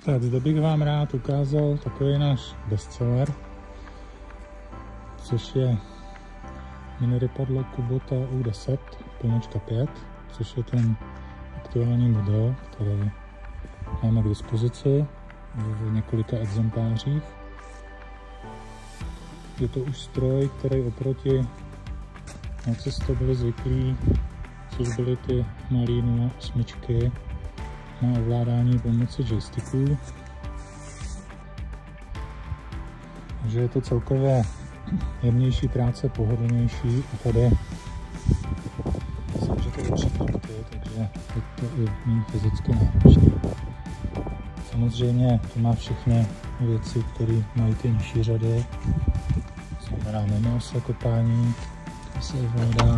Tak zde bych vám rád ukázal takový náš bestseller, což je mini rypadlo Kubota U10-5, což je ten aktuální model, který máme k dispozici v několika exemplářích. Je to už stroj, který oproti na co jste byli zvyklí, což byly ty malé 08 na ovládání pomocí joysticků. Takže je to celkově jemnější práce, pohodlnější a tady můžete opřít lakty, takže je to i méně fyzicky náročné. Samozřejmě to má všechny věci, které mají ty nižší řady, znamená mimo ose kopání, to se ovládá.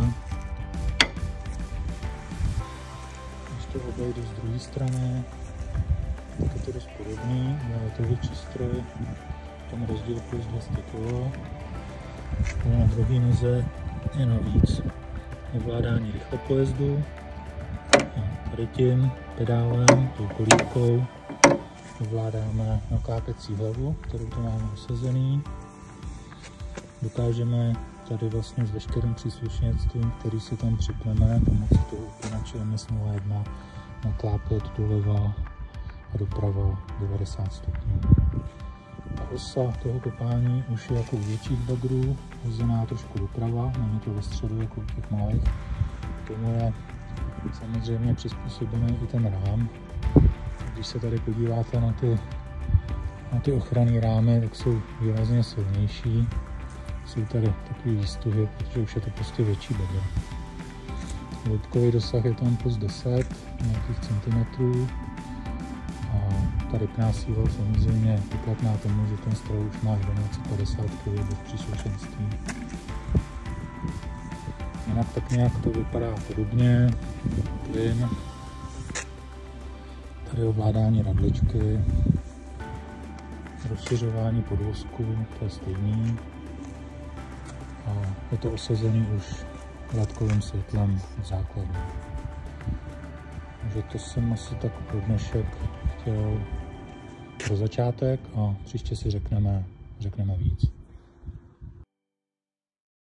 Když to obejdu z druhé strany, tak je to dost podobný, ale je to větší stroj, ten rozdíl plus 200 kg. Na druhé noze je navíc ovládání rychlopojezdu. Tady tím pedálem, tou kolívkou, ovládáme naklápěcí hlavu, kterou tu máme usazený. Dokážeme tady vlastně s veškerým příslušenstvím, který si tam připneme, pomocí toho upínače MS01 naklápět doleva a doprava 90 stupňů. Ta osa toho kopání už je jako u větších bagrů, hozená trošku doprava, není to ve středu jako u těch malých. K tomu je samozřejmě přizpůsobený i ten rám. Když se tady podíváte na ty ochranné rámy, tak jsou výrazně silnější. Jsou tady takový výstuhy, protože už je to prostě větší bagr. Loutkový dosah je tam plus 10 nějakých centimetrů. A ta rypná síla samozřejmě je poplatná tomu, že ten stroj už má 1250 kg bez příslušenství. Jinak tak nějak to vypadá podobně. Plyn. Tady ovládání radličky. Rozšiřování podvozku, to je stejný. A je to osazený už látkovým světlem v základu. Takže to jsem asi tak pro dnešek chtěl pro začátek a příště si řekneme víc.